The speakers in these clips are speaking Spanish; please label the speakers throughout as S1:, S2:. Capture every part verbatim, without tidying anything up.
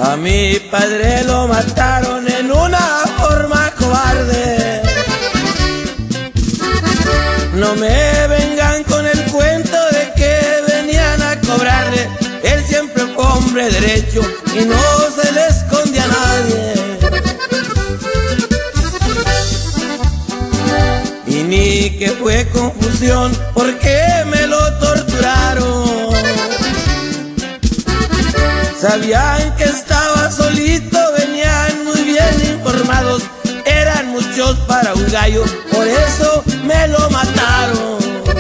S1: A mi padre lo mataron en una forma cobarde. No me vengan con el cuento de que venían a cobrarle. Él siempre fue hombre derecho y no se le esconde a nadie. Y ni que fue confusión porque me lo torturaron. Sabían que estaba solito, venían muy bien informados. Eran muchos para un gallo, por eso me lo mataron.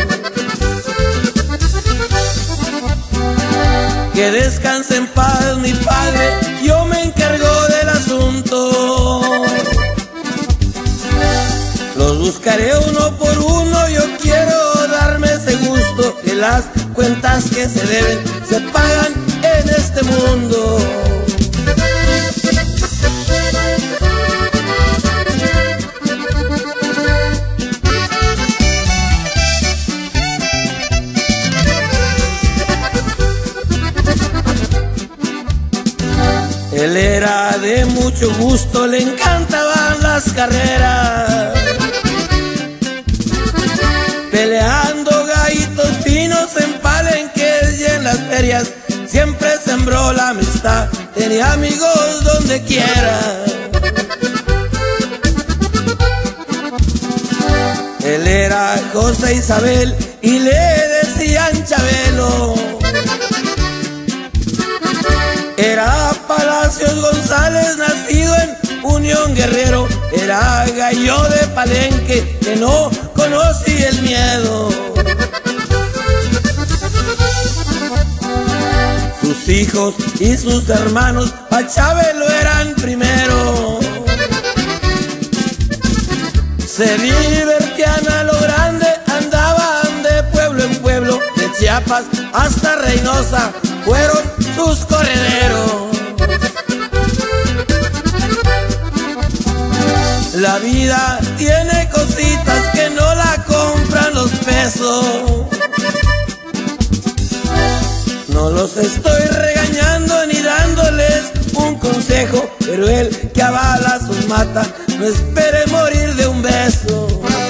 S1: Que descanse en paz mi padre, yo me encargo del asunto. Los buscaré uno por uno, yo quiero darme ese gusto. Que las cuentas que se deben se pagan en este mundo. Él era de mucho gusto, le encantaban las carreras. Peleando gallitos finos en palenques y en las ferias. Siempre sembró la amistad, tenía amigos donde quiera. Él era José Isabel y le decían Chabelo. Era Palacios González, nacido en Unión Guerrero. Era gallo de Palenque, que no conocía el miedo. Sus hijos y sus hermanos pa' Chabelo eran primero. Se divertían a lo grande, andaban de pueblo en pueblo. De Chiapas hasta Reynosa fueron sus correderos. La vida tiene cositas que no la compran los pesos. No los estoy regañando ni dándoles un consejo, pero el que a balazos mata no espere morir de un beso.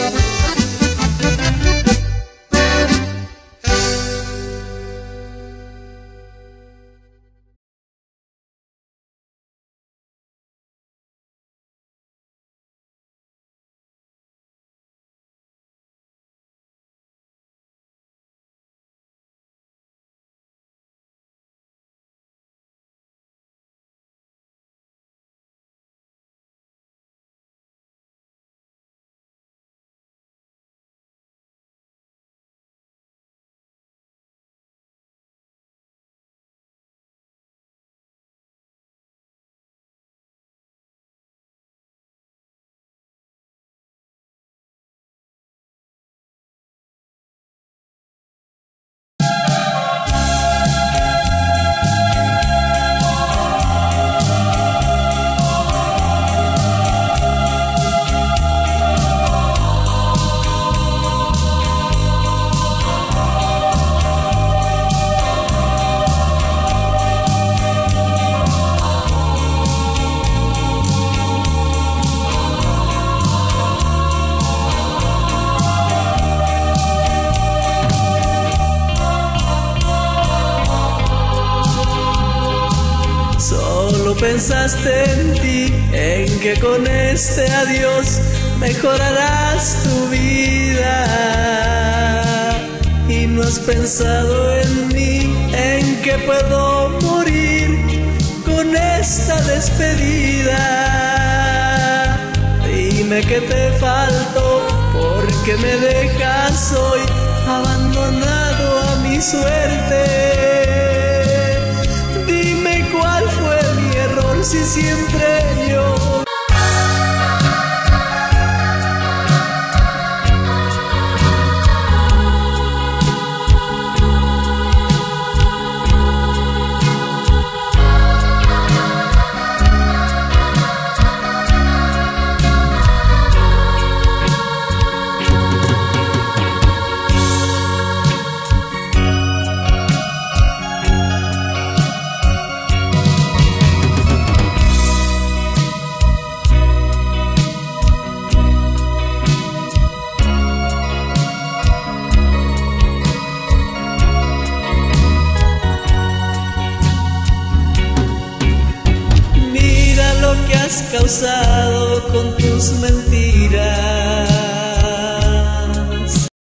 S2: Pensaste en ti, en que con este adiós mejorarás tu vida. Y no has pensado en mí, en que puedo morir con esta despedida. Dime que te faltó, porque me dejas hoy abandonado a mi suerte. Dime cuál fue mi error, si siempre yo causado con tus mentiras.